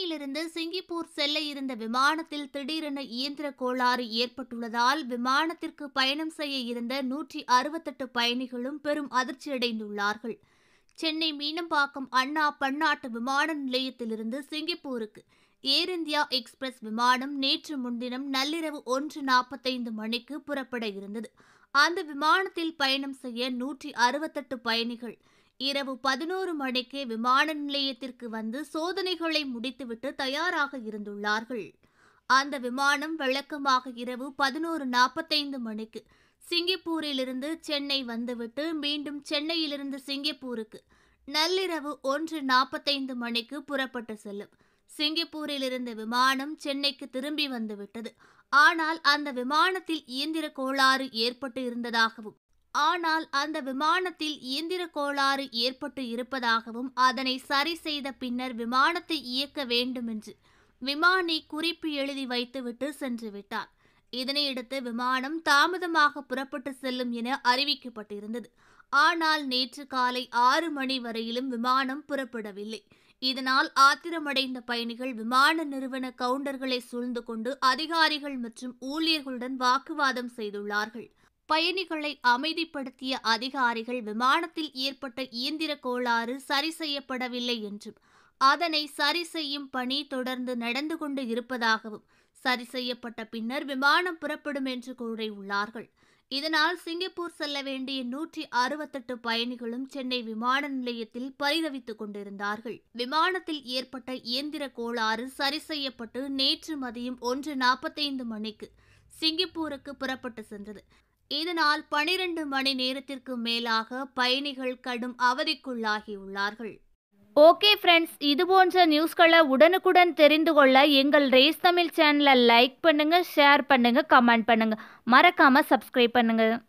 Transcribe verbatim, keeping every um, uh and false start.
சென்னையிலிருந்து சிங்கப்பூர் செல்ல இருந்த விமானத்தில் திடீரென இயந்திர கோளாறு ஏற்பட்டுள்ளதால் விமானத்திற்கு பயணம் செய்ய இருந்த நூற்றி அறுபத்தெட்டு பயணிகளும் பெரும் அதிர்ச்சியடைந்துள்ளார்கள். சென்னை மீனம்பாக்கம் அண்ணா பன்னாட்டு விமான நிலையத்திலிருந்து சிங்கப்பூருக்கு ஏர் இந்தியா எக்ஸ்பிரஸ் விமானம் நேற்று முன்தினம் நள்ளிரவு ஒன்று நாற்பத்தைந்து மணிக்கு புறப்பட இருந்தது. அந்த விமானத்தில் பயணம் செய்ய நூற்றி அறுபத்தெட்டு பயணிகள் இரவு பதினோரு மணிக்கே விமான நிலையத்திற்கு வந்து சோதனைகளை முடித்துவிட்டு தயாராக இருந்துள்ளார்கள். அந்த விமானம் வழக்கமாக இரவு பதினோரு நாற்பத்தைந்து மணிக்கு சிங்கப்பூரிலிருந்து சென்னை வந்துவிட்டு மீண்டும் சென்னையிலிருந்து சிங்கப்பூருக்கு நள்ளிரவு ஒன்று நாற்பத்தைந்து மணிக்கு புறப்பட்டு செல்லும். சிங்கப்பூரில் இருந்த விமானம் சென்னைக்கு திரும்பி வந்துவிட்டது. ஆனால் அந்த விமானத்தில் இயந்திர கோளாறு ஏற்பட்டு இருந்ததாகவும் ஆனால் அந்த விமானத்தில் இயந்திர கோளாறு ஏற்பட்டு இருப்பதாகவும் அதனை சரி செய்த பின்னர் விமானத்தை இயக்க வேண்டும் என்று விமானி குறிப்பு எழுதி வைத்துவிட்டு சென்று விட்டார். இதனையடுத்து விமானம் தாமதமாக புறப்பட்டு செல்லும் என அறிவிக்கப்பட்டிருந்தது. ஆனால் நேற்று காலை ஆறு மணி வரையிலும் விமானம் புறப்படவில்லை. இதனால் ஆத்திரமடைந்த பயணிகள் விமான நிறுவன கவுண்டர்களை சூழ்ந்து கொண்டு அதிகாரிகள் மற்றும் ஊழியர்களுடன் வாக்குவாதம் செய்துள்ளார்கள். பயணிகளை அமைதிப்படுத்திய அதிகாரிகள் விமானத்தில் ஏற்பட்ட இயந்திர கோளாறு சரி செய்யப்படவில்லை என்றும் அதனை சரி செய்யும் பணி தொடர்ந்து நடந்து கொண்டு இருப்பதாகவும் சரி செய்யப்பட்ட பின்னர் விமானம் புறப்படும் என்று கூறியுள்ளார்கள். இதனால் சிங்கப்பூர் செல்ல வேண்டிய நூற்றி அறுபத்தெட்டு பயணிகளும் சென்னை விமான நிலையத்தில் பரிதவித்துக் கொண்டிருந்தார்கள். விமானத்தில் ஏற்பட்ட இயந்திர கோளாறு சரி செய்யப்பட்டு நேற்று மதியம் ஒன்று நாற்பத்தைந்து மணிக்கு சிங்கப்பூருக்கு புறப்பட்டு சென்றது. இதனால் பனிரெண்டு மணி நேரத்திற்கு மேலாக பயணிகள் கடும் அவதிக்குள்ளாகியுள்ளார்கள். ஓகே ஃப்ரெண்ட்ஸ், இது போன்ற நியூஸ்களை உடனுக்குடன் தெரிந்து கொள்ள எங்கள் ரேஸ் தமிழ் சேனலை லைக் பண்ணுங்க, ஷேர் பண்ணுங்க, கமெண்ட் பண்ணுங்க, மறக்காம சப்ஸ்கிரைப் பண்ணுங்க.